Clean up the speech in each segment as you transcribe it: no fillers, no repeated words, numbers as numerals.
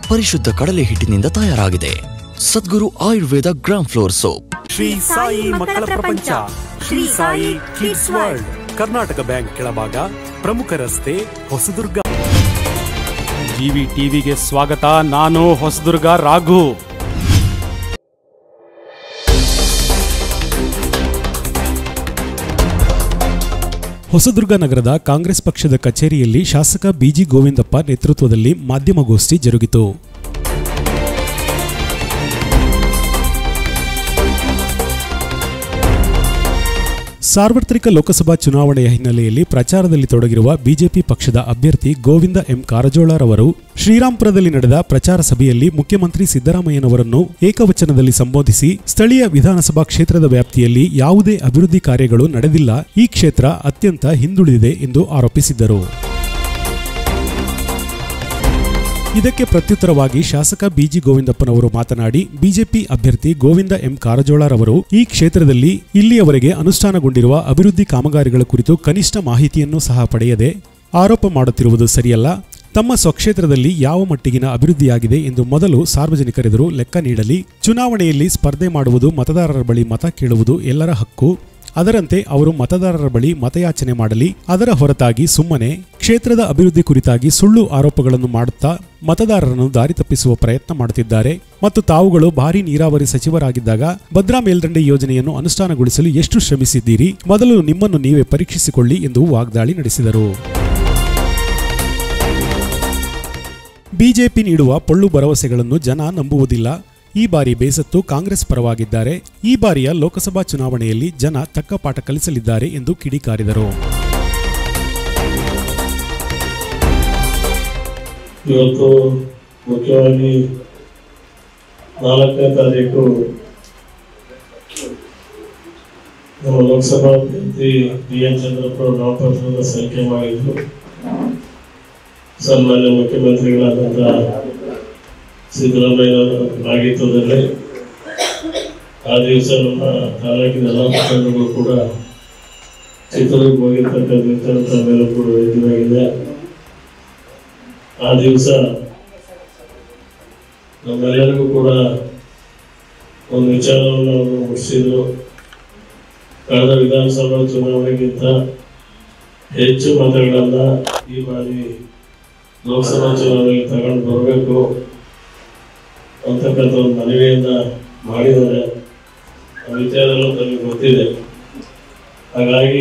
ಪರಿಶುದ್ಧ ಕಡಲೆ ಹಿಟ್ಟಿನಿಂದ ತಯಾರಾಗಿದೆ. Sadguru Ayurveda gram flour soap. Shri Sai ಮಕ್ಕಳ ಪ್ರಪಂಚ, Shri Sai kids world, Karnataka bank ಕೆಳಭಾಗ, ಪ್ರಮುಖ ರಸ್ತೆ, ಹೊಸದುರ್ಗ. ಜಿವಿ ಟಿವಿಗೆ ಸ್ವಾಗತ. ನಾನು ಹೊಸದುರ್ಗ ರಾಘು. ಹೊಸದುರ್ಗ ನಗರದ ಕಾಂಗ್ರೆಸ್ ಪಕ್ಷದ ಕಚೇರಿಯಲ್ಲಿ ಶಾಸಕ ಬಿಜಿ ಗೋವಿಂದಪ್ಪ ನೇತೃತ್ವದಲ್ಲಿ ಮಾಧ್ಯಮಗೋಷ್ಠಿ ಜರುಗಿತು. ಸಾರ್ವತ್ರಿಕ ಲೋಕಸಭಾ ಚುನಾವಣೆಯ ಹಿನ್ನೆಲೆಯಲ್ಲಿ ಪ್ರಚಾರದಲ್ಲಿ ತೊಡಗಿರುವ ಬಿಜೆಪಿ ಪಕ್ಷದ ಅಭ್ಯರ್ಥಿ ಗೋವಿಂದ ಎಂ ಕಾರಜೋಳರವರು ಶ್ರೀರಾಂಪುರದಲ್ಲಿ ನಡೆದ ಪ್ರಚಾರ ಸಭೆಯಲ್ಲಿ ಮುಖ್ಯಮಂತ್ರಿ ಸಿದ್ದರಾಮಯ್ಯನವರನ್ನು ಏಕವಚನದಲ್ಲಿ ಸಂಬೋಧಿಸಿ ಸ್ಥಳೀಯ ವಿಧಾನಸಭಾ ಕ್ಷೇತ್ರದ ವ್ಯಾಪ್ತಿಯಲ್ಲಿ ಯಾವುದೇ ಅಭಿವೃದ್ಧಿ ಕಾರ್ಯಗಳು ನಡೆದಿಲ್ಲ, ಈ ಕ್ಷೇತ್ರ ಅತ್ಯಂತ ಹಿಂದುಳಿದಿದೆ ಎಂದು ಆರೋಪಿಸಿದ್ದರು. ಇದಕ್ಕೆ ಪ್ರತ್ಯುತ್ತರವಾಗಿ ಶಾಸಕ ಬಿಜಿ ಗೋವಿಂದಪ್ಪನವರು ಮಾತನಾಡಿ, ಬಿಜೆಪಿ ಅಭ್ಯರ್ಥಿ ಗೋವಿಂದ ಎಂ ಕಾರಜೋಳರವರು ಈ ಕ್ಷೇತ್ರದಲ್ಲಿ ಇಲ್ಲಿಯವರೆಗೆ ಅನುಷ್ಠಾನಗೊಂಡಿರುವ ಅಭಿವೃದ್ಧಿ ಕಾಮಗಾರಿಗಳ ಕುರಿತು ಕನಿಷ್ಠ ಮಾಹಿತಿಯನ್ನು ಸಹ ಪಡೆಯದೆ ಆರೋಪ ಮಾಡುತ್ತಿರುವುದು ಸರಿಯಲ್ಲ. ತಮ್ಮ ಸ್ವಕ್ಷೇತ್ರದಲ್ಲಿ ಯಾವ ಮಟ್ಟಿಗಿನ ಅಭಿವೃದ್ಧಿಯಾಗಿದೆ ಎಂದು ಮೊದಲು ಸಾರ್ವಜನಿಕರೆದುರು ಲೆಕ್ಕ ನೀಡಲಿ. ಚುನಾವಣೆಯಲ್ಲಿ ಸ್ಪರ್ಧೆ ಮಾಡುವುದು, ಮತದಾರರ ಬಳಿ ಮತ ಕೇಳುವುದು ಎಲ್ಲರ ಹಕ್ಕು. ಅದರಂತೆ ಅವರು ಮತದಾರರ ಬಳಿ ಮತಯಾಚನೆ ಮಾಡಲಿ. ಅದರ ಹೊರತಾಗಿ ಸುಮ್ಮನೆ ಕ್ಷೇತ್ರದ ಅಭಿವೃದ್ಧಿ ಕುರಿತಾಗಿ ಸುಳ್ಳು ಆರೋಪಗಳನ್ನು ಮಾಡುತ್ತಾ ಮತದಾರರನ್ನು ದಾರಿ ತಪ್ಪಿಸುವ ಪ್ರಯತ್ನ ಮಾಡುತ್ತಿದ್ದಾರೆ ಮತ್ತು ತಾವುಗಳು ಭಾರೀ ನೀರಾವರಿ ಸಚಿವರಾಗಿದ್ದಾಗ ಭದ್ರಾ ಮೇಲ್ದಂಡೆ ಯೋಜನೆಯನ್ನು ಅನುಷ್ಠಾನಗೊಳಿಸಲು ಎಷ್ಟು ಶ್ರಮಿಸಿದ್ದೀರಿ, ಮೊದಲು ನಿಮ್ಮನ್ನು ನೀವೇ ಪರೀಕ್ಷಿಸಿಕೊಳ್ಳಿ ಎಂದು ವಾಗ್ದಾಳಿ ನಡೆಸಿದರು. ಬಿಜೆಪಿ ನೀಡುವ ಪೊಳ್ಳು ಭರವಸೆಗಳನ್ನು ಜನ ನಂಬುವುದಿಲ್ಲ. ಈ ಬಾರಿ ಬೇಸತ್ತು ಕಾಂಗ್ರೆಸ್ ಪರವಾಗಿದ್ದಾರೆ. ಈ ಬಾರಿಯ ಲೋಕಸಭಾ ಚುನಾವಣೆಯಲ್ಲಿ ಜನ ತಕ್ಕ ಪಾಠ ಕಲಿಸಲಿದ್ದಾರೆ ಎಂದು ಕಿಡಿಕಾರಿದರು. ಇವತ್ತು ಮುಖ್ಯವಾಗಿ 4ನೇ ತಾರೀಕು ನಮ್ಮ ಲೋಕಸಭಾ ಅಭ್ಯರ್ಥಿ BN ಚಂದ್ರಪ್ಪ ನಾಮಪತ್ರದ ಸಲ್ಲಿಕೆ ಮಾಡಿದ್ರು. ಸನ್ಮಾನ್ಯ ಮುಖ್ಯಮಂತ್ರಿಗಳಾದಂಥ ಸಿದ್ದರಾಮಯ್ಯನವರ ಭಾಗಿತ್ವದಲ್ಲಿ ಆ ದಿವಸ ನಮ್ಮ ತಾಲೂಕಿನ ಎಲ್ಲ ಮುಖಂಡರು ಕೂಡ ಚಿತ್ರದುರ್ಗ ಹೋಗಿರ್ತಕ್ಕಂಥ ಮೇಲೆ ಕೂಡ ವೇದಿಕೆಯಾಗಿದೆ. ಆ ದಿವಸ ನಮ್ಮೆಲ್ಲರಿಗೂ ಕೂಡ ಒಂದು ವಿಚಾರವನ್ನು ಅವರು ಮುಗಿಸಿದ್ರು. ಕಳೆದ ವಿಧಾನಸಭಾ ಚುನಾವಣೆಗಿಂತ ಹೆಚ್ಚು ಮತಗಳನ್ನ ಈ ಬಾರಿ ಲೋಕಸಭಾ ಚುನಾವಣೆಗೆ ತಗೊಂಡು ಬರಬೇಕು ಅಂತಕ್ಕಂಥ ಒಂದು ಮನವಿಯನ್ನ ಮಾಡಿದ್ದಾರೆ. ಆ ವಿಚಾರದಲ್ಲೂ ತಮಗೆ ಗೊತ್ತಿದೆ. ಹಾಗಾಗಿ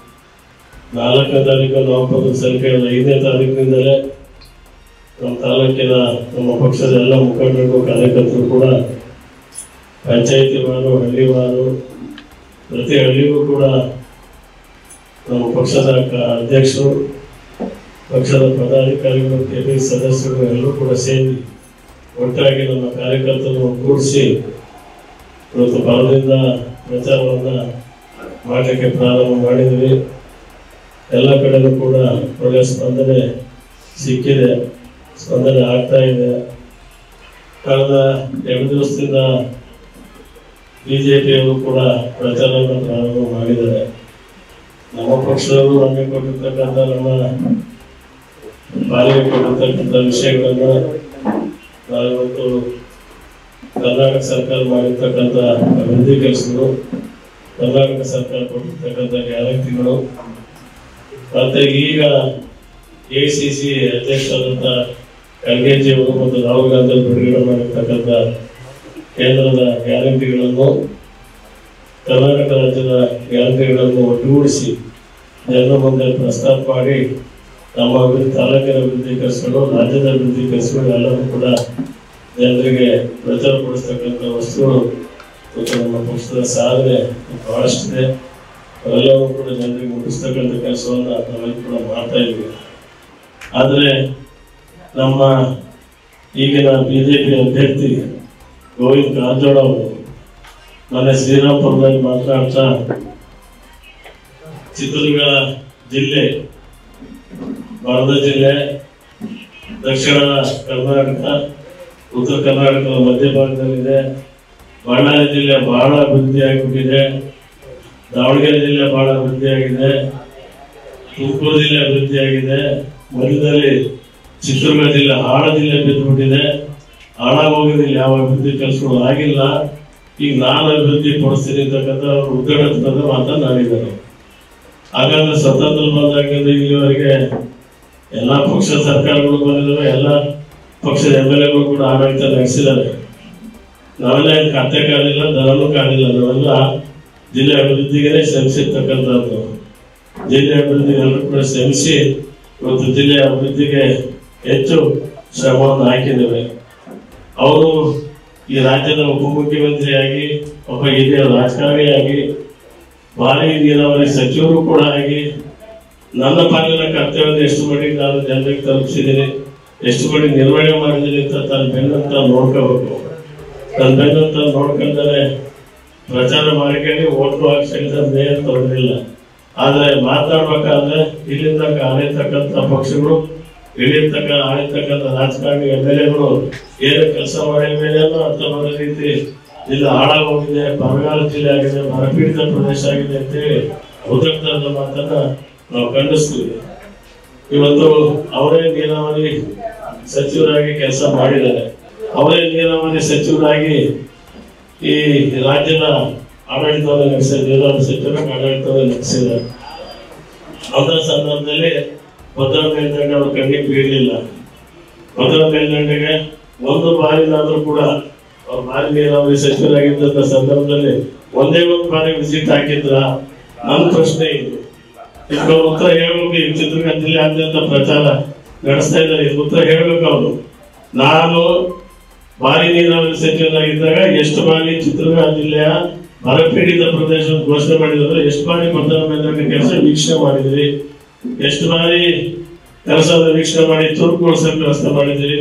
4ನೇ ತಾರೀಕು ನಾಮಪತ್ರ ಸಲ್ಲಿಕೆ 5ನೇ ತಾರೀಕಿನಿಂದಲೇ ನಮ್ಮ ತಾಲೂಕಿನ ನಮ್ಮ ಪಕ್ಷದ ಎಲ್ಲ ಮುಖಂಡರು, ಕಾರ್ಯಕರ್ತರು ಕೂಡ ಪಂಚಾಯಿತಿ ವಾರು, ಹಳ್ಳಿವಾರು, ಪ್ರತಿ ಹಳ್ಳಿಗೂ ಕೂಡ ನಮ್ಮ ಪಕ್ಷದ ಅಧ್ಯಕ್ಷರು, ಪಕ್ಷದ ಪದಾಧಿಕಾರಿಗಳು, KPI ಸದಸ್ಯರು ಎಲ್ಲರೂ ಕೂಡ ಸೇರಿ ಒಟ್ಟಾಗಿ ನಮ್ಮ ಕಾರ್ಯಕರ್ತರನ್ನು ಕೂಡಿಸಿ ಇವತ್ತು ಬರದಿಂದ ಪ್ರಚಾರವನ್ನು ಮಾಡಲಿಕ್ಕೆ ಪ್ರಾರಂಭ ಮಾಡಿದ್ವಿ. ಎಲ್ಲ ಕಡೆಗೂ ಕೂಡ ಒಳ್ಳೆಯ ಸ್ಪಂದನೆ ಸಿಕ್ಕಿದೆ, ಸ್ಪಂದನೆ ಆಗ್ತಾ ಇದೆ. ಕಳೆದ 2 ದಿವಸದಿಂದ ಬಿಜೆಪಿಯವರು ಕೂಡ ಪ್ರಚಾರವನ್ನು ಪ್ರಾರಂಭ ಮಾಡಿದ್ದಾರೆ. ನಮ್ಮ ಪಕ್ಷದವರು ನಮಗೆ ಕೊಟ್ಟಿರ್ತಕ್ಕಂಥ, ನಮ್ಮ ಪಾಲಿಗೆ ಕೊಟ್ಟಿರ್ತಕ್ಕಂಥ ವಿಷಯಗಳನ್ನು ನಾವಿವತ್ತು ಕರ್ನಾಟಕ ಸರ್ಕಾರ ಮಾಡಿರ್ತಕ್ಕಂಥ ಅಭಿವೃದ್ಧಿ ಕೆಲಸಗಳು, ಕರ್ನಾಟಕ ಸರ್ಕಾರ ಕೊಟ್ಟಿರ್ತಕ್ಕಂಥ ಗ್ಯಾರಂಟಿಗಳು, ಮತ್ತೆ ಈಗ ACC ಅಧ್ಯಕ್ಷರಾದಂಥ ಖರ್ಗೆಜಿಯವರು ಮತ್ತು ರಾಹುಲ್ ಗಾಂಧಿ ಬಿಡುಗಡೆ ಮಾಡಿರ್ತಕ್ಕಂಥ ಕೇಂದ್ರದ ಗ್ಯಾರಂಟಿಗಳನ್ನು, ಕರ್ನಾಟಕ ರಾಜ್ಯದ ಗ್ಯಾರಂಟಿಗಳನ್ನು ಒಟ್ಟುಗೂಡಿಸಿ ಜನರ ಮುಂದೆ ಪ್ರಸ್ತಾಪ ಮಾಡಿ ನಮ್ಮ ತಾಲೂಕಿನ ಅಭಿವೃದ್ಧಿ ಕೆಲಸಗಳು, ರಾಜ್ಯದ ಅಭಿವೃದ್ಧಿ ಕೆಲಸಗಳು ಎಲ್ಲರೂ ಕೂಡ ಜನರಿಗೆ ಪ್ರಚಾರ ಪಡಿಸ್ತಕ್ಕಂಥ ವಸ್ತುಗಳು ಮತ್ತು ನಮ್ಮ ಪಕ್ಷದ ಸಾಧನೆ ಬಹಳಷ್ಟಿದೆ. ಅವೆಲ್ಲವೂ ಕೂಡ ಜನರಿಗೆ ಮುಗಿಸ್ತಕ್ಕಂಥ ಕೆಲಸವನ್ನು ನಾವೆಲ್ಲರೂ ಕೂಡ ಮಾಡ್ತಾ ಇದ್ದೀವಿ. ಆದರೆ ನಮ್ಮ ಈಗಿನ ಬಿಜೆಪಿ ಅಭ್ಯರ್ಥಿ ಗೋವಿಂದ ಕಾರಜೋಳ ಅವರು ಮೊನ್ನೆ ಶ್ರೀರಾಂಪುರದಲ್ಲಿ ಮಾತನಾಡ್ತಾ ಚಿತ್ರದುರ್ಗ ಜಿಲ್ಲೆ, ಭಾರತ ಜಿಲ್ಲೆ, ದಕ್ಷಿಣ ಕರ್ನಾಟಕ, ಉತ್ತರ ಕರ್ನಾಟಕದ ಮಧ್ಯಭಾಗದಲ್ಲಿದೆ. ಬಳ್ಳಾರಿ ಜಿಲ್ಲೆ ಬಹಳ ಅಭಿವೃದ್ಧಿ ಆಗಿಬಿಟ್ಟಿದೆ. ದಾವಣಗೆರೆ ಜಿಲ್ಲೆ ಬಹಳ ಅಭಿವೃದ್ಧಿಯಾಗಿದೆ. ತುಮಕೂರು ಜಿಲ್ಲೆ ಅಭಿವೃದ್ಧಿಯಾಗಿದೆ. ಮಧ್ಯದಲ್ಲಿ ಚಿತ್ರದುರ್ಗ ಜಿಲ್ಲೆ, ಹಾಳ ಜಿಲ್ಲೆ ಬಿದ್ದುಬಿಟ್ಟಿದೆ. ಹಾಳಾಗೋಗಿದ್ದಿಲ್ಲ, ಯಾವ ಅಭಿವೃದ್ಧಿ ಕೆಲಸಗಳು ಆಗಿಲ್ಲ. ಈಗ ನಾನು ಅಭಿವೃದ್ಧಿ ಪಡಿಸ್ತೀನಿ ಅಂತಕ್ಕಂಥ ಉದ್ಘಾಟನದ ಮಾತನಾಡಿದ್ದಾರೆ. ಹಾಗಾದ್ರೆ ಸ್ವತಂತ್ರ ಬಂದಾಗಿಂದ ಇಲ್ಲಿವರೆಗೆ ಎಲ್ಲಾ ಪಕ್ಷದ ಸರ್ಕಾರಗಳು ಬಂದಿದ್ದಾವೆ, ಎಲ್ಲ ಪಕ್ಷದ MLA ಗಳು ಕೂಡ ಆಡಳಿತ ನಡೆಸಿದ್ದಾರೆ. ನಾವೆಲ್ಲ ಖಾತೆ ಕಾಲಿಲ್ಲ, ದರನೂ ಕಾಲಿಲ್ಲ. ನಾವೆಲ್ಲ ಜಿಲ್ಲೆ ಅಭಿವೃದ್ಧಿಗೆ ಶ್ರಮಿಸಿರ್ತಕ್ಕಂಥದ್ದು. ಜಿಲ್ಲೆ ಅಭಿವೃದ್ಧಿಗೆ ಎಲ್ಲರೂ ಕೂಡ ಶ್ರಮಿಸಿ ಇವತ್ತು ಜಿಲ್ಲೆಯ ಅಭಿವೃದ್ಧಿಗೆ ಹೆಚ್ಚು ಶ್ರಮವನ್ನು ಹಾಕಿದ್ದೇವೆ. ಅವರು ಈ ರಾಜ್ಯದ ಉಪಮುಖ್ಯಮಂತ್ರಿಯಾಗಿ, ಒಬ್ಬ ಹಿರಿಯ ರಾಜಕಾರಣಿಯಾಗಿ, ಭಾರಿ ನೀರಾವರಿ ಸಚಿವರು ಕೂಡ ಆಗಿ, ನನ್ನ ಪಾಲಿನ ಕರ್ತವ್ಯವನ್ನು ಎಷ್ಟು ಮಟ್ಟಿಗೆ ನಾನು ಜನರಿಗೆ ತಲುಪಿಸಿದ್ದೀನಿ, ಎಷ್ಟು ಮಟ್ಟಿಗೆ ನಿರ್ವಹಣೆ ಮಾಡಿದ್ದೀನಿ ಅಂತ ತನ್ನ ಬೆನ್ನಂತ ನೋಡ್ಕೋಬೇಕು. ತನ್ನ ಬೆನ್ನಂತ ನೋಡ್ಕೊಂಡರೆ ಪ್ರಚಾರ ಮಾಡಿಕೊಂಡು ಓಟು ಹಾಕ್ಸಂದ್ರೆ ಏನು ತೊಂದರೆ ಇಲ್ಲ. ಆದ್ರೆ ಮಾತಾಡ್ಬೇಕಾದ್ರೆ ಇಲ್ಲಿಂದ ಆಳಿರ್ತಕ್ಕಂಥ ಪಕ್ಷಗಳು, ಇಲ್ಲಿರ್ತಕ್ಕ ಆಳಿರ್ತಕ್ಕಂಥ ರಾಜಕಾರಣಿ MLA ಗಳು ಏನು ಕೆಲಸ ಮಾಡಿದ ಅರ್ಥ ಮಾಡೋ ರೀತಿ ಜಿಲ್ಲೆ ಹಾಳಾಗೋಗಿದೆ, ಬರಗಾಲ ಜಿಲ್ಲೆ ಆಗಿದೆ, ಬರಪೀಡಿತ ಪ್ರದೇಶ ಆಗಿದೆ ಅಂತೇಳಿ ಉದ್ರಿಕ್ತದ ಮಾತನ್ನ ನಾವು ಖಂಡಿಸ್ತೀವಿ. ಇವತ್ತು ಅವರೇ ನೀರಾವರಿ ಸಚಿವರಾಗಿ ಕೆಲಸ ಮಾಡಿದ್ದಾರೆ. ಅವರೇ ನೀರಾವರಿ ಸಚಿವರಾಗಿ ಈ ರಾಜ್ಯದ ಆಡಳಿತವನ್ನು ನಡೆಸಿದ್ದಾರೆ, ನೀರಾವರಿ ಸಚಿವರಾಗಿ ಆಡಳಿತವನ್ನು ನಡೆಸಿದ್ದಾರೆ. ಅಂತ ಸಂದರ್ಭದಲ್ಲಿ ಭದ್ರಾ ಮೇಲ್ದಂಡೆ ಅವರು ಕಣ್ಣಿಗೆ ಬೀಳಲಿಲ್ಲ. ಭದ್ರಾ ಮೇಲ್ದಂಡೆಗೆ ಒಂದು ಬಾರಿನಾದ್ರೂ ಕೂಡ ಅವ್ರು ಭಾರಿ ನೀರಾವರಿ ಸಚಿವರಾಗಿದ್ದಂತ ಸಂದರ್ಭದಲ್ಲಿ ಒಂದೇ ಒಂದು ಬಾರಿ ವಿಸಿಟ್ ಹಾಕಿದ್ರ? ನನ್ನ ಪ್ರಶ್ನೆ ಇದು. ಇದಕ್ಕೆ ಉತ್ತರ ಹೇಳ್ಬೇಕು. ಈ ಚಿತ್ರದುರ್ಗ ಜಿಲ್ಲೆಯಾದ್ಯಂತ ಪ್ರಚಾರ ನಡೆಸ್ತಾ ಇದ್ದಾರೆ, ಉತ್ತರ ಹೇಳ್ಬೇಕು ಅವರು. ನಾನು ಭಾರಿ ನೀರಾವರಿ ಸಚಿವರಾಗಿದ್ದಾಗ ಎಷ್ಟು ಬಾರಿ ಚಿತ್ರದುರ್ಗ ಜಿಲ್ಲೆಯ ಬರಪೀಡಿತ ಪ್ರದೇಶ ಘೋಷಣೆ ಮಾಡಿದ್ರು, ಎಷ್ಟು ಬಾರಿ ಭದ್ರಾ ಮೇಲ್ದಂಡೆ ಕೆಲಸ ವೀಕ್ಷಣೆ ಮಾಡಿದ್ರಿ, ಎಷ್ಟು ಬಾರಿ ಕೆಲಸದ ವೀಕ್ಷಣೆ ಮಾಡಿ ಚುರುಕುಗೊಳಿಸೋಕೆ ವ್ಯವಸ್ಥೆ ಮಾಡಿದ್ರಿ.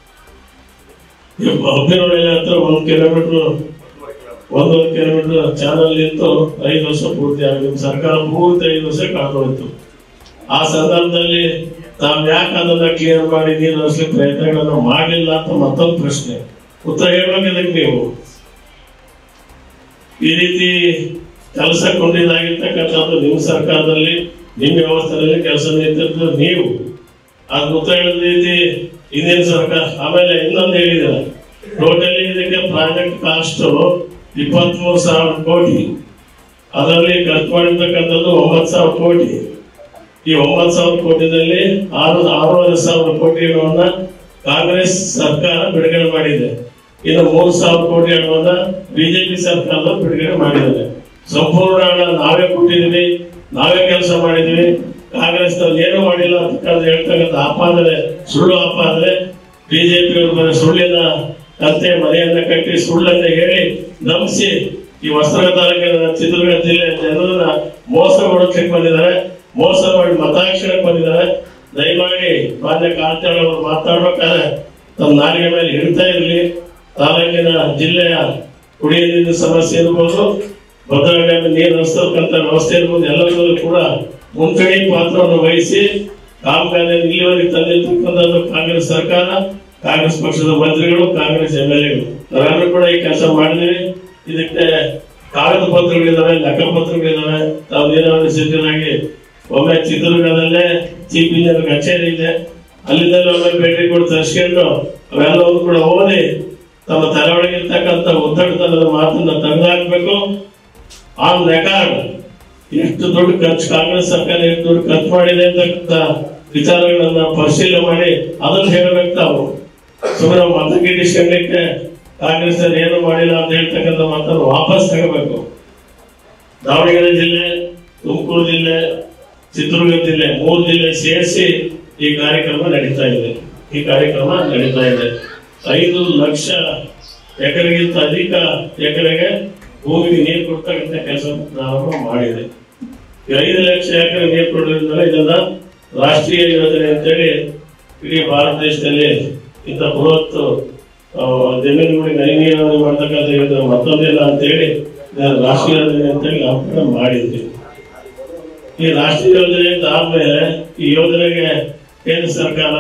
ಹಬ್ಬಿನೊಳಗೆ ಹತ್ರ 1 ಕಿಲೋಮೀಟರ್ 1 ಕಿಲೋಮೀಟರ್ ಚಾನಲ್ ನಿಂತು 5 ವರ್ಷ ಪೂರ್ತಿ ಆಗಿದೆ. ಸರ್ಕಾರ ಪೂರ್ತಿ 5 ವರ್ಷ ಕಾಣೋಯ್ತು. ಆ ಸಂದರ್ಭದಲ್ಲಿ ತಾವ್ ಯಾಕೆ ಅದನ್ನ ಕ್ಲಿಯರ್ ಮಾಡಿ ನೀರು ಹರಿಸ್ಲಿಕ್ಕೆ ಪ್ರಯತ್ನಗಳನ್ನು ಮಾಡಲಿಲ್ಲ ಅಂತ ಮತ್ತೊಂದು ಪ್ರಶ್ನೆ. ಉತ್ತರ ಹೇಳ್ಬೇಕದಕ್ಕೆ ನೀವು. ಈ ರೀತಿ ಕೆಲಸ ಕೊಂಡಿದ್ದಾಗಿರ್ತಕ್ಕಂಥದ್ದು ನಿಮ್ಮ ಸರ್ಕಾರದಲ್ಲಿ, ನಿಮ್ಮ ವ್ಯವಸ್ಥೆಯಲ್ಲಿ ಕೆಲಸ ನಿಂತಿದ್ದು ನೀವು. ಅದು ಉತ್ತರ ಹೇಳಿದ ರೀತಿ ಇನ್ನೇನು ಸರ್ಕಾರ. ಆಮೇಲೆ ಇನ್ನೊಂದು ಹೇಳಿದ್ದಾರೆ, ಟೋಟಲಿ ಇದಕ್ಕೆ ಪ್ರಾಜೆಕ್ಟ್ ಕಾಸ್ಟ್ 23,000 ಕೋಟಿ, ಅದರಲ್ಲಿ ಖರ್ಚು ಮಾಡಿರ್ತಕ್ಕಂಥದ್ದು 9,000 ಕೋಟಿ. ಈ 9,000 ಕೋಟಿನಲ್ಲಿ 6,500 ಕೋಟಿ ಹಣವನ್ನ ಕಾಂಗ್ರೆಸ್ ಸರ್ಕಾರ ಬಿಡುಗಡೆ ಮಾಡಿದೆ. ಇನ್ನು 3,000 ಕೋಟಿ ಹಣವನ್ನ ಬಿಜೆಪಿ ಸರ್ಕಾರ ಬಿಡುಗಡೆ ಮಾಡಿದ್ದಾರೆ. ಸಂಪೂರ್ಣ ಹಣ ನಾವೇ ಕೊಟ್ಟಿದ್ದೀವಿ, ನಾವೇ ಕೆಲಸ ಮಾಡಿದ್ವಿ. ಕಾಂಗ್ರೆಸ್ ಏನು ಮಾಡಿಲ್ಲ ಅಂತ ಹೇಳ್ತಕ್ಕಂಥ ಆಪಾದನೆ ಸುಳ್ಳು ಆಪಾದನೆ. ಬಿಜೆಪಿ ಸುಳ್ಳಿನ ಕತ್ತೆ ಮನೆಯನ್ನ ಕಟ್ಟಿ ಸುಳ್ಳನ್ನ ಹೇಳಿ ನಂಬಿಸಿ ಈ ಹೊಸನಗರ ತಾಲೂಕಿನ ಚಿತ್ರದುರ್ಗ ಜಿಲ್ಲೆ ಜನರನ್ನ ಮೋಸಗೊಳಿಸಲಿಕ್ಕೆ ಬಂದಿದ್ದಾರೆ, ಮೋಸ ಮಾಡಿ ಮತಾಕ್ಷರಕ್ಕೆ ಬಂದಿದ್ದಾರೆ. ದಯಮಾಡಿ ಮಾನ್ಯ ಕಾಂತಾಳ ಅವರು ಮಾತಾಡ್ಬೇಕಾದ್ರೆ ತಮ್ಮ ನಾಲಿಗೆ ಮೇಲೆ ಹಿಡ್ತಾ ಇರಲಿ. ತಾಲೂಕಿನ ಜಿಲ್ಲೆಯ ಕುಡಿಯ ನೀರಿನ ಸಮಸ್ಯೆ ಇರ್ಬೋದು, ಭದ್ರಾ ಡ್ಯಾಮ್ ನೀರು ಹರಿಸ್ತಕ್ಕಂಥ ವ್ಯವಸ್ಥೆ ಇರ್ಬೋದು, ಎಲ್ಲದರಲ್ಲೂ ಕೂಡ ಮುಂಚೂಣಿ ಪಾತ್ರವನ್ನು ವಹಿಸಿ ಕಾಮಗಾರಿಯನ್ನು ಇಲ್ಲಿವರೆಗೆ ತಂದಿರ್ತಕ್ಕಂಥದ್ದು ಕಾಂಗ್ರೆಸ್ ಸರ್ಕಾರ, ಕಾಂಗ್ರೆಸ್ ಪಕ್ಷದ ಮಂತ್ರಿಗಳು, ಕಾಂಗ್ರೆಸ್ MLAಗಳು ನಾವೆಲ್ಲರೂ ಕೂಡ ಈ ಕೆಲಸ ಮಾಡಿದೀವಿ. ಇದಕ್ಕೆ ಕಾಗದ ಪತ್ರಗಳಿದಾವೆ, ಲೆಕ್ಕ ಪತ್ರಗಳಿದಾವೆ. ತಾವು ನೀರಾವರಿ ಸಚಿವರಾಗಿ ಒಮ್ಮೆ ಚಿತ್ರದುರ್ಗದಲ್ಲೇ ಚೀಫ್ ಇಂಜಿನಿಯರ್ ಕಚೇರಿ ಇದೆ, ಅಲ್ಲಿಂದಲೇ ಒಮ್ಮೆ ಭೇಟಿ ಕೊಟ್ಟು ತರಿಸ್ಕೊಂಡು ಅವೆಲ್ಲವನ್ನು ಕೂಡ ಓದಿ ತಮ್ಮ ತಲೆ ಒಳಗಿರ್ತಕ್ಕಂಥ ಒತ್ತಡತನದ ಮಾತನ್ನ ತೆಗೆದುಹಾಕಬೇಕು. ಆ ರೆಕಾರ್ಡ್ ಎಷ್ಟು ದುಡ್ಡು ಖರ್ಚು ಕಾಂಗ್ರೆಸ್ ಸರ್ಕಾರ ಎಷ್ಟು ದುಡ್ಡು ಖರ್ಚು ಮಾಡಿದೆ ಅಂತಕ್ಕಂಥ ವಿಚಾರಗಳನ್ನ ಪರಿಶೀಲನೆ ಮಾಡಿ ಅದನ್ನು ಹೇಳಬೇಕು. ತಾವು ಸುಮ್ಮನೆ ಮತಗಿಡಿಸ್ಕೊಳ್ಳಿಕ್ಕೆ ಕಾಂಗ್ರೆಸ್ ಏನು ಮಾಡಿಲ್ಲ ಅಂತ ಹೇಳ್ತಕ್ಕಂಥ ಮಾತನ್ನು ವಾಪಸ್ ತಗೋಬೇಕು. ದಾವಣಗೆರೆ ಜಿಲ್ಲೆ, ತುಮಕೂರು ಜಿಲ್ಲೆ, ಚಿತ್ರದುರ್ಗ ಜಿಲ್ಲೆ 3 ಜಿಲ್ಲೆ ಸೇರಿಸಿ ಈ ಕಾರ್ಯಕ್ರಮ ನಡೀತಾ ಇದೆ. 5 ಲಕ್ಷ ಎಕರೆಗಿಂತ ಅಧಿಕ ಎಕರೆಗೆ ಭೂಮಿಗೆ ನೀರು ಕೊಡ್ತಕ್ಕಂಥ ಕೆಲಸ ಪ್ರಾರಂಭ ಮಾಡಿದೆ. 5 ಲಕ್ಷ ಎಕರೆ ನೀರು ಕೊಡೋದ್ರಿಂದ ಇದನ್ನ ರಾಷ್ಟ್ರೀಯ ಯೋಜನೆ ಅಂತೇಳಿ ಇಡೀ ಭಾರತ ದೇಶದಲ್ಲಿ ಇಂಥ ಬೃಹತ್ ಜಮೀನುಗಳಿಗೆ ನದಿ ನೀರಾವರಿ ಮಾಡ್ತಕ್ಕಂಥ ಯೋಜನೆ ಮತ್ತೊಂದಿಲ್ಲ ಅಂತೇಳಿ ರಾಷ್ಟ್ರೀಯ ಯೋಜನೆ ಅಂತೇಳಿ ನಾಮಕರಣ ಮಾಡಿದ್ವಿ. ಈ ರಾಷ್ಟ್ರೀಯ ಯೋಜನೆ ಆದ್ಮೇಲೆ ಈ ಯೋಜನೆಗೆ ಕೇಂದ್ರ ಸರ್ಕಾರ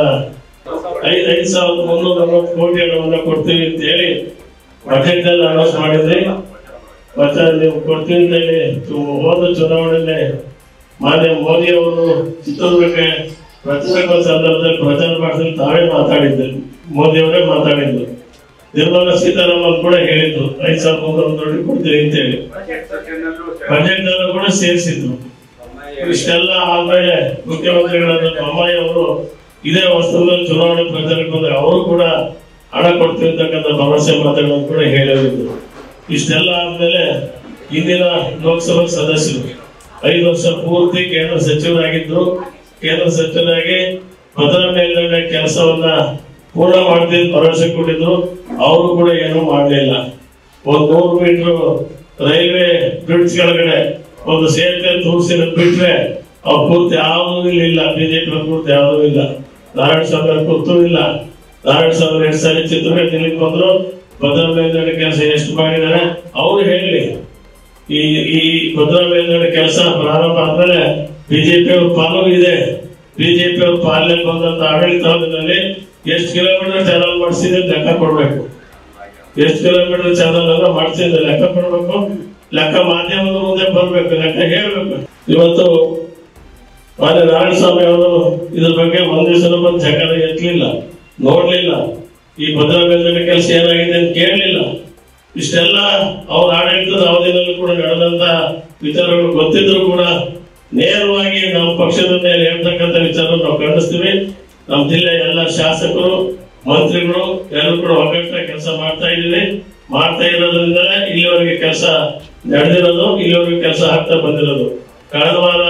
5,340 ಕೋಟಿ ಹಣವನ್ನು ಕೊಡ್ತೀವಿ ಅಂತ ಹೇಳಿ ಬಜೆಟ್ ಅಲ್ಲಿ ಅನೌನ್ಸ್ ಮಾಡಿದ್ರಿ. ಮತ್ತೆ ನೀವು ಕೊಡ್ತೀವಿ ಅಂತ ಹೇಳಿ ಹೋದ ಚುನಾವಣೆಯಲ್ಲಿ ಮಾನ್ಯ ಮೋದಿ ಅವರು ಚಿತ್ರದುರ್ಗಕ್ಕೆ ಪ್ರಚಾರ ಸಂದರ್ಭದಲ್ಲಿ ಪ್ರಚಾರ ಮಾಡಿದ್ರೆ ತಾವೇ ಮಾತಾಡಿದ್ರು, ಮೋದಿ ಅವರೇ ಮಾತಾಡಿದ್ರು. ನಿರ್ಮಲಾ ಸೀತಾರಾಮನ್ ಕೂಡ ಹೇಳಿದ್ರು 5,300 ದುಡ್ಡು ಕೊಡ್ತೀರಿ ಅಂತ ಹೇಳಿ, ಬಜೆಟ್ ನಲ್ಲೂ ಕೂಡ ಸೇರಿಸಿದ್ರು. ಇಷ್ಟೆಲ್ಲ ಆದ್ಮೇಲೆ ಮುಖ್ಯಮಂತ್ರಿಗಳಾದ ಬೊಮ್ಮಾಯಿ ಅವರು ಇದೇ ಹೊಸದಲ್ಲಿ ಚುನಾವಣೆ ಪ್ರಚಾರಕ್ಕೆ ಬಂದ್ರೆ ಅವರು ಕೂಡ ಹಣ ಕೊಡ್ತಿರ್ತಕ್ಕಂಥ ಭರವಸೆ ಮಾತುಗಳನ್ನು ಕೂಡ ಹೇಳಿದ್ರು. ಇಷ್ಟೆಲ್ಲ ಆದ್ಮೇಲೆ ಇಂದಿನ ಲೋಕಸಭಾ ಸದಸ್ಯರು 5 ವರ್ಷ ಪೂರ್ತಿ ಕೇಂದ್ರ ಸಚಿವರಾಗಿದ್ರು. ಕೇಂದ್ರ ಸಚಿವರಾಗಿ ಭದ್ರಾ ಮೇಲ್ದಂಡೆ ಕೆಲಸವನ್ನ ಪೂರ್ಣ ಮಾಡ್ತಿದ್ ಭರವಸೆ ಕೊಟ್ಟಿದ್ರು. ಅವರು ಕೂಡ ಏನೂ ಮಾಡಲಿಲ್ಲ. 100 ಮೀಟರ್ ರೈಲ್ವೆ ಬ್ರಿಡ್ಜ್ ಕೆಳಗಡೆ ಒಂದು ಸೇತುವೆ ತೂರಿಸಿರೋದು ಬಿಟ್ರೆ ಅವ್ರು ಪೂರ್ತಿ ಯಾವುದೂ ಇಲ್ಲ. ಬಿಜೆಪಿ ಪೂರ್ತಿ ಯಾವುದೂ ಇಲ್ಲ. ನಾರಾಯಣ ಸ್ವಾಮಿ ಅವ್ರ ಕೂತು ಇಲ್ಲ. ನಾರಾಯಣ ಸ್ವಾಮಿ 2 ಸಾರಿ ಚಿತ್ರದುರ್ಗಕ್ಕೆ ಬಂದ್ರು. ಭದ್ರಾ ಮೇಲ್ದಂಡೆ ಕೆಲಸ ಎಷ್ಟು ಮಾಡಿದ್ದಾರೆ ಅವ್ರು ಹೇಳಿ. ಈ ಭದ್ರಾ ಮೇಲ್ದಂಡೆ ಕೆಲಸ ಪ್ರಾರಂಭ ಆದ್ಮೇಲೆ ಬಿಜೆಪಿ ಅವ್ರ ಪಾಲು ಇದೆ. ಬಿಜೆಪಿ ಅವ್ರ ಪಾಲನೆ ಬಂದಂತ ಆಡಳಿತದಲ್ಲಿ ಎಷ್ಟು ಕಿಲೋಮೀಟರ್ ಚಾನಲ್ ಮಾಡಿಸಿದ್ರೆ ಲೆಕ್ಕ ಕೊಡ್ಬೇಕು. ಎಷ್ಟು ಕಿಲೋಮೀಟರ್ ಚಾನಲ್ ಎಲ್ಲ ಮಾಡಿಸಿದ್ರೆ ಲೆಕ್ಕ ಕೊಡ್ಬೇಕು. ಲೆಕ್ಕ ಮಾಧ್ಯಮದ ಮುಂದೆ ಬರ್ಬೇಕು, ಲೆಕ್ಕ ಹೇಳ್ಬೇಕು. ಇವತ್ತು ಮಾನ್ಯ ನಾರಾಯಣ ಸ್ವಾಮಿ ಅವರು ಇದ್ರ ಬಗ್ಗೆ ಒಂದ್ ದಿವಸ ಬಂದು ಜಗಳ ಎತ್ತಲಿಲ್ಲ, ನೋಡ್ಲಿಲ್ಲ. ಈ ಭದ್ರಾ ಮೇಲ್ದಂಡೆ ಕೆಲಸ ಏನಾಗಿದೆ ಅಂತ ಕೇಳಲಿಲ್ಲ. ಇಷ್ಟೆಲ್ಲ ಅವ್ರ ಆಡಳಿತದ ಅವಧಿಯಲ್ಲಿ ಕೂಡ ನಡೆದಂತ ವಿಚಾರಗಳು ಗೊತ್ತಿದ್ರು ಕೂಡ ನೇರವಾಗಿ ನಮ್ಮ ಪಕ್ಷದ ಮೇಲೆ ಹೇಳ್ತಕ್ಕಂಥ ವಿಚಾರ ನಾವು ಖಂಡಿಸ್ತೀವಿ. ನಮ್ಮ ಜಿಲ್ಲೆಯ ಎಲ್ಲ ಶಾಸಕರು, ಮಂತ್ರಿಗಳು ಎಲ್ಲರೂ ಕೂಡ ಒಗ್ಗಟ್ಟಾಗಿ ಕೆಲಸ ಮಾಡ್ತಾ ಇದ್ದೀವಿ. ಮಾಡ್ತಾ ಇರೋದ್ರಿಂದಲೇ ಇಲ್ಲಿವರೆಗೆ ಕೆಲಸ ನಡೆದಿರೋದು, ಇಲ್ಲಿವರೆಗೆ ಕೆಲಸ ಆಗ್ತಾ ಬಂದಿರೋದು. ಕಳೆದ ವಾರ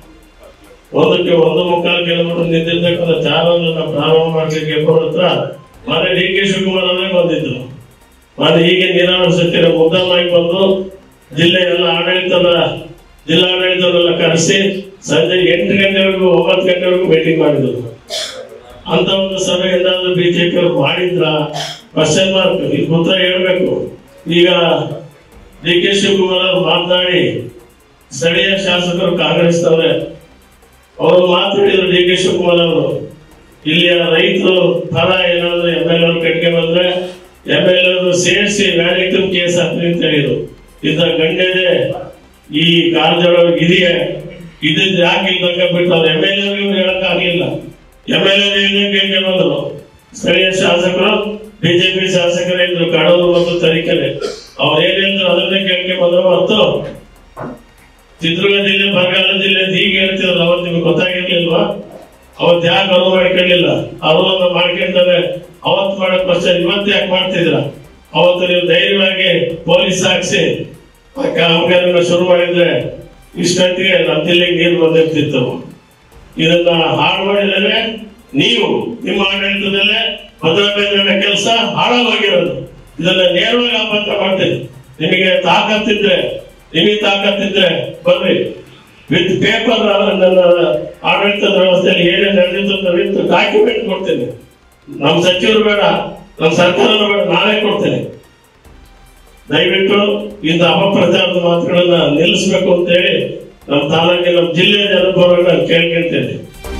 1.25 ಕಿಲೋಮೀಟರ್ ನಿಂತಿರ್ತಕ್ಕಂಥ ಚಾನಲ್ ಪ್ರಾರಂಭ ಮಾಡ್ಲಿಕ್ಕೆ ಹತ್ರ ಮಾನ್ಯ ಡಿ ಕೆ ಶಿವಕುಮಾರ್ ಅವರೇ ಬಂದಿದ್ರು. ಮಾನ್ಯ ಹೀಗೆ ನೀರಾವರಿ ಸಚಿವರು ಮುದ್ದಾಮಾಗಿ ಬಂದು ಜಿಲ್ಲೆಯ ಎಲ್ಲ ಜಿಲ್ಲಾಡಳಿತವನ್ನೆಲ್ಲ ಕರೆಸಿ ಸಂಜೆ 8 ಗಂಟೆವರೆಗೂ 9 ಗಂಟೆವರೆಗೂ ಮೀಟಿಂಗ್ ಮಾಡಿದ್ರು. ಅಂತ ಒಂದು ಸಭೆ ಏನಾದ್ರು ಬಿಜೆಪಿ ಅವರು ಮಾಡಿದ್ರ ಕ್ವಶನ್ ಮಾರ್ಕ್. ಇದು ಉತ್ತರ ಹೇಳ್ಬೇಕು. ಈಗ ಡಿ ಕೆ ಶಿವಕುಮಾರ್ ಅವರು ಮಾತನಾಡಿ ಸ್ಥಳೀಯ ಶಾಸಕರು ಕಾಂಗ್ರೆಸ್ನವರೇ ಅವರು ಮಾತಾಡಿದ್ರು. ಡಿ ಕೆ ಶಿವಕುಮಾರ್ ಅವರು ಇಲ್ಲಿಯ ರೈತರು ಪರ ಏನಾದ್ರು MLA ಅವರು ಕಟ್ಗೆ ಬಂದ್ರೆ MLA ಅವರು ಸೇರಿಸಿ ವ್ಯಾಲಿಕ್ಟಮ್ ಕೇಸ್ ಹಾಕ್ಲಿ ಅಂತ ಹೇಳಿದ್ರು. ಇದ್ರ ಗಂಡೆದೆ ಈ ಕಾರಜೋಳ ಇದೆಯೇ, ಇದ್ದಿದ್ದು ಯಾಕೆ ಇಲ್ದಂಗ ಬಿಟ್ಟು ಅವ್ರು MLA ಅವರಿಗೂ ಹೇಳಕ್ ಆಗ್ಲಿಲ್ಲ. MLA ಬಂದ್ರು. ಸ್ಥಳೀಯ ಶಾಸಕರು ಬಿಜೆಪಿ ಶಾಸಕರೇ ಇದ್ರು, ಕಡೂರು ಮತ್ತು ತರೀಕೆರೆ. ಅವ್ರು ಏನಿದ್ರು ಅದನ್ನೇ ಕೇಳ್ಕೆ ಬಂದ್ರು. ಮತ್ತು ಚಿತ್ರದುರ್ಗ ಜಿಲ್ಲೆ, ಬರಗಾಲ ಜಿಲ್ಲೆ ಹೀಗೆ ಹೇಳ್ತಿದ್ರು. ಅವತ್ತು ನಿಮ್ಗೆ ಗೊತ್ತಾಗಿರ್ಲಿಲ್ವಾ? ಅವತ್ತು ಯಾಕೆ ಅನುವು ಮಾಡ್ಕೊಳ್ಳಿಲ್ಲ? ಅನುವನ್ನು ಮಾಡ್ಕೊಂಡ್ರೆ ಅವತ್ತು ಮಾಡೋ ಕ್ವಶನ್ ಇವತ್ತು ಯಾಕೆ ಮಾಡ್ತಿದ್ರ? ಅವತ್ತು ನೀವು ಧೈರ್ಯವಾಗಿ ಪೊಲೀಸ್ ಹಾಕ್ಸಿ ಕಾಮಗಾರಿನ ಶುರು ಮಾಡಿದ್ರೆ ಇಷ್ಟೊತ್ತಿಗೆ ನಮ್ಮ ಜಿಲ್ಲೆಗೆ ನೀರು ಬಂದಿರ್ತಿತ್ತು. ಇದನ್ನ ಹಾಳು ಮಾಡಿದರೆ ನೀವು ನಿಮ್ಮ ಆಡಳಿತದಲ್ಲೇ ಭದ್ರಾ ಮೇಲ್ದಂಡೆ ಕೆಲಸ ಹಾಳಾಗಿರೋದು. ಇದನ್ನ ನೇರವಾಗಿ ಆಪಾದನೆ ಮಾಡ್ತೇನೆ. ನಿಮಗೆ ತಾಕತ್ತಿದ್ರೆ ಬರ್ರಿ, ವಿತ್ ಪೇಪರ್ ನನ್ನ ಆಡಳಿತದ ವ್ಯವಸ್ಥೆಯಲ್ಲಿ ಏನೇ ನಡೆದಿತ್ತು ವಿತ್ ಡಾಕ್ಯುಮೆಂಟ್ ಕೊಡ್ತೇನೆ. ನಮ್ಮ ಸಚಿವರು ಬೇಡ, ನಮ್ಮ ಸರ್ಕಾರನೂ ಬೇಡ, ನಾನೇ ಕೊಡ್ತೇನೆ. ದಯವಿಟ್ಟು ಇಂಥ ಅಪಪ್ರಚಾರದ ಮಾತುಗಳನ್ನ ನಿಲ್ಲಿಸಬೇಕು ಅಂತ ಹೇಳಿ ನಮ್ಮ ತಾಲೂಕಿನ, ನಮ್ಮ ಜಿಲ್ಲೆಯ ಜನಪರವಾಗಿ ನಾನು ಕೇಳ್ಕೊಂತೇನೆ.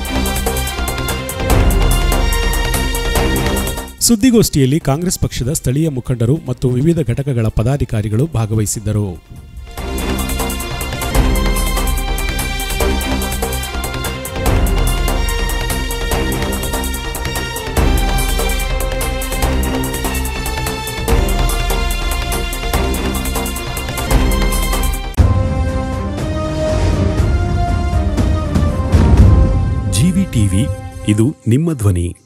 ಸುದ್ದಿಗೋಷ್ಠಿಯಲ್ಲಿ ಕಾಂಗ್ರೆಸ್ ಪಕ್ಷದ ಸ್ಥಳೀಯ ಮುಖಂಡರು ಮತ್ತು ವಿವಿಧ ಘಟಕಗಳ ಪದಾಧಿಕಾರಿಗಳು ಭಾಗವಹಿಸಿದ್ದರು. ಜಿವಿ ಟಿವಿ, ಇದು ನಿಮ್ಮ ಧ್ವನಿ.